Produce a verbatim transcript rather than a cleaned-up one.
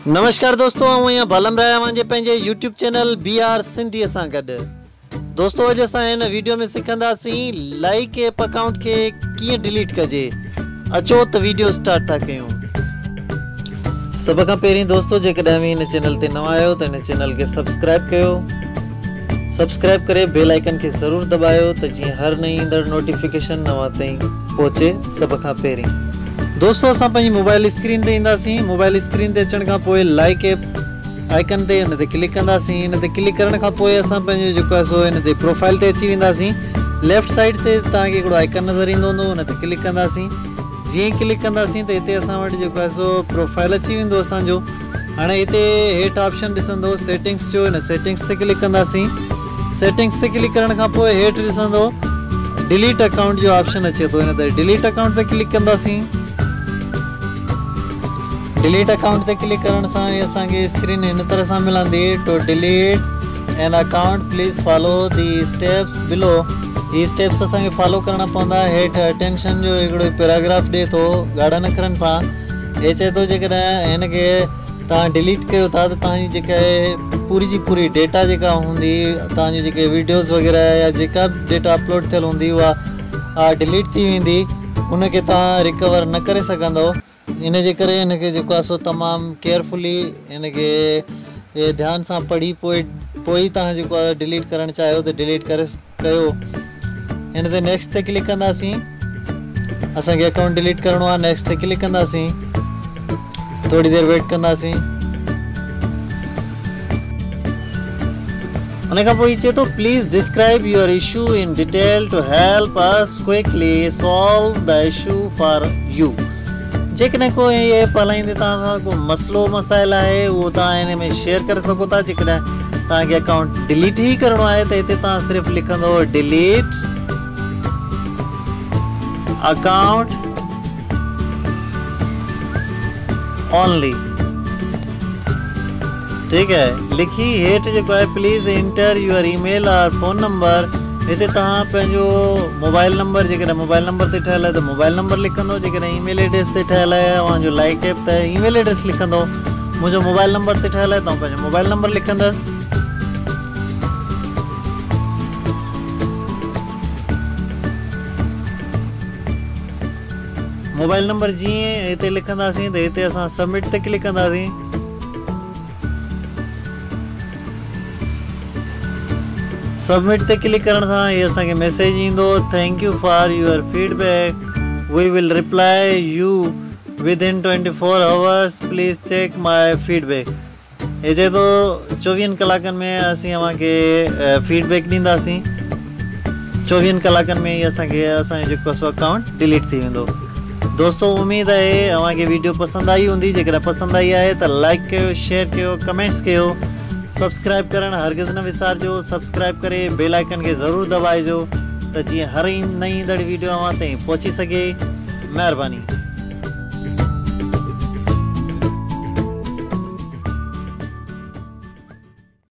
नमस्कार दोस्तों, आऊं यहाँ भलम रहा मुझे पंहिंजे YouTube channel B R Sindhi सां गॾु। दोस्तों अॼु असां हिन वीडियो में सिखंदासीं लाइक ऐप अकाउंट के कीअं डिलीट कजे। अचो त वीडियो स्टार्ट था कयूं। सब खां पहिरीं दोस्तों जेकॾहिं हिन चैनल ते नवां आहियो त हिन चैनल के सब्सक्राइब कयो। सब्सक्राइब करे बेल आइकन के ज़रूर दबायो त जीअं हर नई ईंदड़ नोटिफिकेशन नवां ताईं पहुचे सब खां पहिरीं। दोस्तों असां पंहिंजी मोबाइल स्क्रीन ते ईंदासीं। मोबाइल स्क्रीन ते अचण खां पोइ लाइक ऐप आइकन ते हिन ते क्लिक कंदासीं। हिन ते क्लिक करण खां पोइ असां पंहिंजो जेको आहे सो हिन ते प्रोफाइल ते अची वेंदासीं। लेफ्ट साइड ते तव्हांखे हिकिड़ो आइकन नज़र ईंदो हूंदो, हुन ते क्लिक कंदासीं। जीअं ई क्लिक कंदासीं त हिते असां वटि जेको आहे सो प्रोफाइल अची वेंदो असांजो। हाणे हिते हेठि ऑप्शन ॾिसंदो सेटिंग्स जो, हिन सेटिंग्स ते क्लिक कंदासीं। सेटिंग्स ते क्लिक करण खां पोइ हेठि ॾिसंदो डिलीट अकाउंट जो ऑप्शन अचे थो। हिन ते डिलीट अकाउंट ते क्लिक कंदासीं। डिलीट अकाउंट ते क्लिक करण सां ये असांखे स्क्रीन हिन तरह सां मिलंदी। To delete an account please follow the steps below. ये स्टेप्स असांखे फॉलो करणा पवंदा। हेठि अटेंशन जो हिकिड़ो पैराग्राफ ॾिए थो ॻाढ़नि अखरनि सां। हे चए थो जेकॾहिं हिन खे तव्हां डिलीट कयो था त तव्हांजी जेका आहे पूरी जी पूरी डेटा जेका हूंदी, तव्हांजी जेके वीडियोज़ वग़ैरह या जेका बि डेटा अपलोड थियल हूंदी उहा डिलीट थी वेंदी। उनखे तव्हां रिकवर न करे सघंदो। इन जे करे हिन खे जेको आहे सो तमामु केयरफुली हिन खे ध्यान सां पढ़ी पोइ पोइ ई तव्हां जेको आहे डिलीट करणु चाहियो त डिलीट करे कयो। हिन ते नेक्स्ट ते क्लिक कंदासीं। असांखे अकाउंट डिलीट करिणो आहे। नेक्स्ट ते क्लिक कंदासीं। थोड़ी देर वेट कंदासीं। उन खां पोइ चए थो please describe your issue in detail to help us quickly solve the issue for you. जेकॾहिं कोई ऐप हलाईंदे तव्हां सां को मसइलो मसाइल आहे उहो तव्हां हिन में शेयर करे सघो था। जेकॾहिं तव्हांखे अकाउंट डिलीट ई करिणो आहे त हिते तव्हां सिर्फ़ु लिखंदो डिलीट अकाउंट ओनली। ठीक है, लिखी हेठि जेको आहे प्लीज़ इंटर यूर ईमेल और फ़ोन नंबर। हिते तव्हां पंहिंजो मोबाइल नंबर, जेकॾहिं मोबाइल नंबर ते ठहियल आहे त मोबाइल नंबर लिखंदो। जेकॾहिं ईमेल एड्रेस ते ठहियल आहे तव्हांजो लाइक ऐप त ईमेल एड्रेस लिखंदो। मुंहिंजो मोबाइल नंबर ते ठहियल आहे त पंहिंजो मोबाइल नंबर लिखंदसि। मोबाइल नंबर जीअं हिते लिखंदासीं त हिते असां सबमिट ते क्लिक कंदासीं। सबमिट ते क्लिक करण सां ये असांखे मैसेज ईंदो thank you for your feedback, we will reply you within twenty four hours, please check my feedback. हे चए थो चोवीहनि कलाकनि में असीं अव्हांखे फीडबैक ॾींदासीं। चोवीहनि कलाकनि में ई असांखे असांजो जेको आहे अकाउंट डिलीट थी वेंदो। दोस्तों उम्मीद आहे अव्हांखे वीडियो पसंदि आई हूंदी। जेकॾहिं पसंदि आई आहे त लाइक कयो, शेयर कयो, कमेंट्स कयो। सब्सक्राइब करण हरगिज़ न विसारजो। सब्सक्राइब करे बेल आइकन के ज़रूर दबाइजो त जीअं हर नई ईंदड़ वीडियो अव्हां ताईं पहुची सघे। महिरबानी।